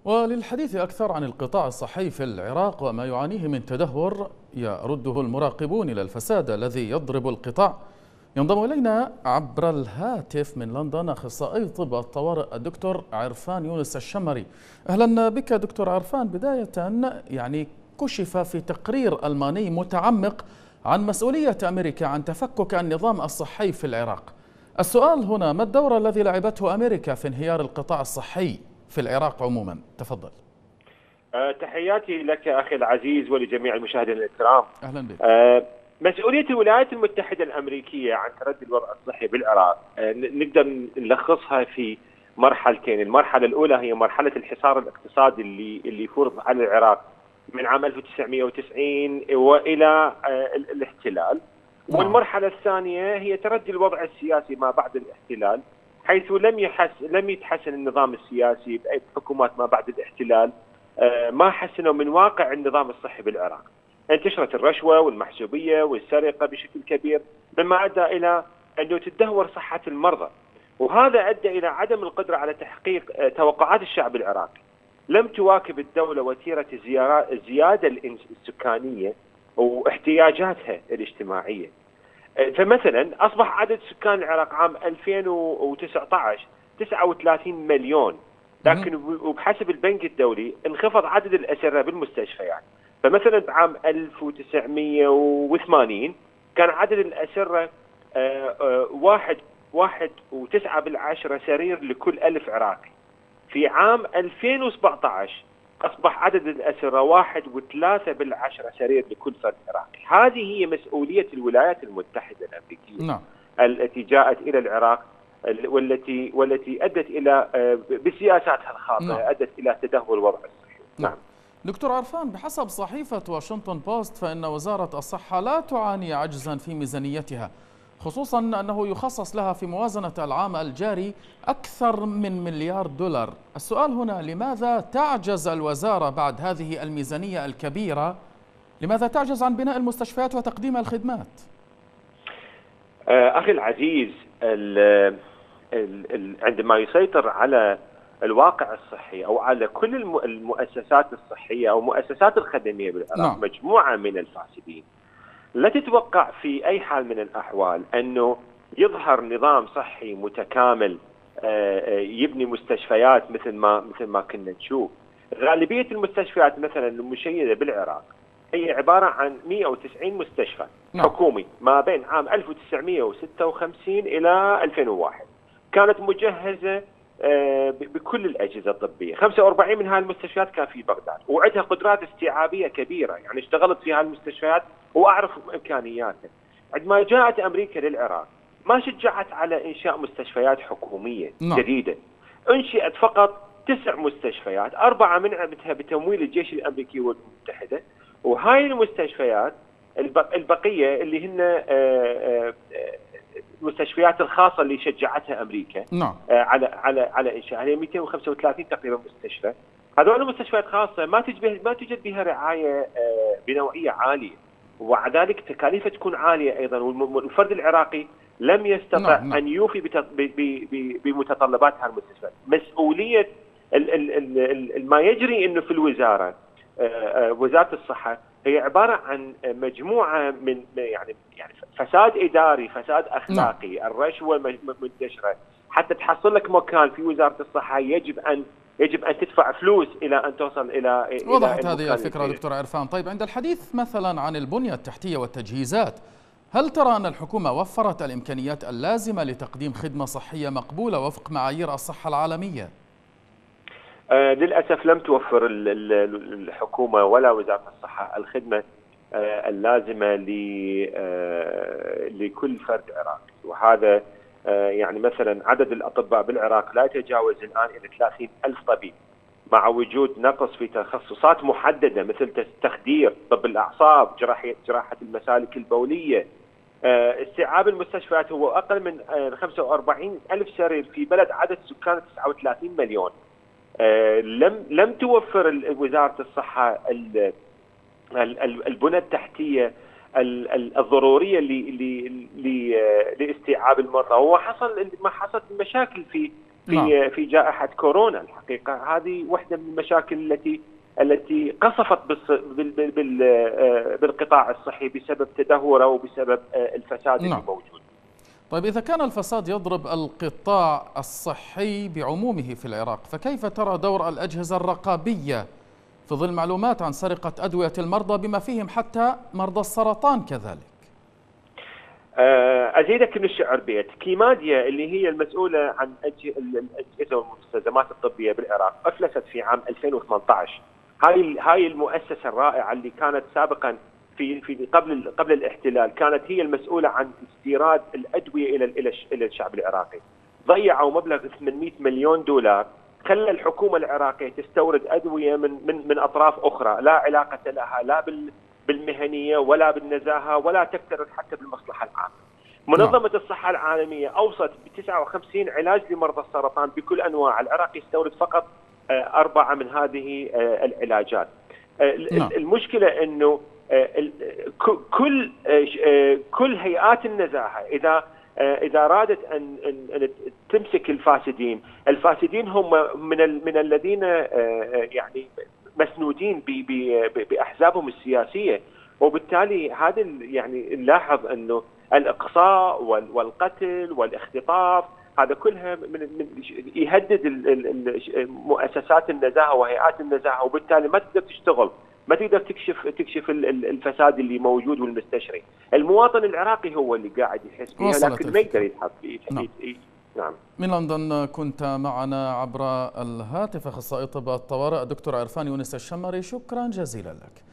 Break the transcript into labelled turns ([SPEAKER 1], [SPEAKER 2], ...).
[SPEAKER 1] وللحديث أكثر عن القطاع الصحي في العراق وما يعانيه من تدهور يرده المراقبون إلى الفساد الذي يضرب القطاع، ينضم إلينا عبر الهاتف من لندن أخصائي طب الطوارئ الدكتور عرفان يونس الشمري. أهلا بك دكتور عرفان. بداية كشف في تقرير ألماني متعمق عن مسؤولية أمريكا عن تفكك النظام الصحي في العراق. السؤال هنا: ما الدور الذي لعبته أمريكا في انهيار القطاع الصحي في العراق عموما؟ تفضل.
[SPEAKER 2] تحياتي لك أخي العزيز ولجميع المشاهدين الكرام.
[SPEAKER 1] أهلا بك.
[SPEAKER 2] مسؤولية الولايات المتحدة الأمريكية عن تردي الوضع الصحي بالعراق نقدر نلخصها في مرحلتين. المرحلة الأولى هي مرحلة الحصار الاقتصادي اللي فرض على العراق من عام 1990 وإلى الاحتلال. والمرحلة الثانية هي تردي الوضع السياسي ما بعد الاحتلال، حيث لم يتحسن النظام السياسي بحكومات ما بعد الاحتلال، ما حسنوا من واقع النظام الصحي بالعراق. انتشرت الرشوة والمحسوبية والسرقة بشكل كبير، مما أدى إلى أنه تدهور صحة المرضى، وهذا أدى إلى عدم القدرة على تحقيق توقعات الشعب العراقي. لم تواكب الدولة وتيرة الزيادة السكانية واحتياجاتها الاجتماعية. فمثلا أصبح عدد سكان العراق عام 2019 39 مليون، لكن وبحسب البنك الدولي انخفض عدد الأسرة بالمستشفيات. فمثلا بعام 1980 كان عدد الأسرة 1.9 سرير لكل 1000 عراقي. في عام 2017 أصبح عدد الأسرة 1.3 سرير لكل فرد عراقي. هذه هي مسؤولية الولايات المتحدة الأمريكية.
[SPEAKER 1] نعم.
[SPEAKER 2] التي جاءت إلى العراق والتي أدت إلى بسياساتها الخاطئة. نعم. أدت إلى تدهور الوضع الصحي.
[SPEAKER 1] نعم. دكتور عرفان، بحسب صحيفة واشنطن بوست فإن وزارة الصحة لا تعاني عجزا في ميزانيتها، خصوصا أنه يخصص لها في موازنة العام الجاري أكثر من $1,000,000,000. السؤال هنا: لماذا تعجز الوزارة بعد هذه الميزانية الكبيرة؟ لماذا تعجز عن بناء المستشفيات وتقديم الخدمات؟
[SPEAKER 2] أخي العزيز، عندما يسيطر على الواقع الصحي أو على كل المؤسسات الصحية أو المؤسسات الخدمية بالعراق مجموعة من الفاسدين، لا تتوقع في أي حال من الأحوال أنه يظهر نظام صحي متكامل يبني مستشفيات مثل ما كنا نشوف. غالبية المستشفيات مثلا المشيدة بالعراق هي عبارة عن 190 مستشفى حكومي ما بين عام 1956 إلى 2001. كانت مجهزة بكل الأجهزة الطبية. 45 من هذه المستشفيات كان في بغداد، وعندها قدرات استيعابية كبيرة، يعني اشتغلت في هذه المستشفيات وأعرف إمكانياتها. عندما جاءت أمريكا للعراق ما شجعت على إنشاء مستشفيات حكومية جديدة. انشئت فقط 9 مستشفيات، 4 منها بتمويل الجيش الأمريكي والمتحدة، وهاي المستشفيات البقية اللي هن المستشفيات الخاصة اللي شجعتها أمريكا على إنشاء، هي 235 تقريبا مستشفى. هذول المستشفيات خاصة ما توجد بها رعاية بنوعية عالية، ومع ذلك تكاليفها تكون عالية أيضا، والفرد العراقي لم يستطع أن يوفي بمتطلبات هذه المستشفيات. مسؤولية ما يجري إنه في الوزارة، وزارة الصحة، هي عبارة عن مجموعة من يعني فساد إداري، فساد أخلاقي، الرشوة منتشرة. حتى تحصل لك مكان في وزارة الصحة يجب أن تدفع فلوس إلى أن توصل إلى
[SPEAKER 1] وضحت هذه الفكرة دكتور عرفان. طيب، عند الحديث مثلا عن البنية التحتية والتجهيزات، هل ترى أن الحكومة وفرت الإمكانيات اللازمة لتقديم خدمة صحية مقبولة وفق معايير الصحة العالمية؟
[SPEAKER 2] للأسف لم توفر الحكومة ولا وزارة الصحة الخدمة اللازمة لكل فرد عراقي. وهذا يعني مثلا عدد الأطباء بالعراق لا يتجاوز الآن إلى 30,000 طبيب، مع وجود نقص في تخصصات محددة مثل تخدير، طب الأعصاب، جراحة المسالك البولية. استيعاب المستشفيات هو أقل من 45,000 سرير في بلد عدد سكانه 39 مليون. لم توفر وزارة الصحة البنى التحتية الضرورية لاستيعاب المرضى. هو ما حصلت مشاكل في جائحة كورونا. الحقيقة هذه واحدة من المشاكل التي قصفت بالقطاع الصحي بسبب تدهوره وبسبب الفساد اللي موجود.
[SPEAKER 1] طيب، إذا كان الفساد يضرب القطاع الصحي بعمومه في العراق، فكيف ترى دور الأجهزة الرقابية في ظل معلومات عن سرقة أدوية المرضى بما فيهم حتى مرضى السرطان كذلك؟
[SPEAKER 2] أزيدك من الشعر بيت. كيماديا اللي هي المسؤولة عن الأجهزة والمستلزمات الطبية بالعراق أفلست في عام 2018. هاي المؤسسة الرائعة اللي كانت سابقا في قبل الاحتلال كانت هي المسؤولة عن استيراد الأدوية إلى الشعب العراقي. ضيعوا مبلغ 800 مليون دولار، خلى الحكومة العراقية تستورد أدوية من أطراف أخرى لا علاقة لها لا بالمهنية ولا بالنزاهة ولا تكترث حتى بالمصلحة العامة. منظمة الصحة العالمية أوصت ب59 علاج لمرضى السرطان بكل أنواع. العراق يستورد فقط 4 من هذه العلاجات. المشكلة أنه كل هيئات النزاهة إذا رادت أن تمسك الفاسدين هم من الذين يعني مسنودين بأحزابهم السياسية، وبالتالي هذا يعني نلاحظ أنه الإقصاء والقتل والاختطاف هذا كلها يهدد مؤسسات النزاهة وهيئات النزاهة، وبالتالي ما تقدر تشتغل، ما تقدر تكشف الفساد اللي موجود والمستشري. المواطن العراقي هو اللي قاعد يحس فيها لكن ما يقدر يتحط فيه. نعم.
[SPEAKER 1] من لندن كنت معنا عبر الهاتف أخصائي طب الطوارئ الدكتور عرفان يونس الشمري، شكرا جزيلا لك.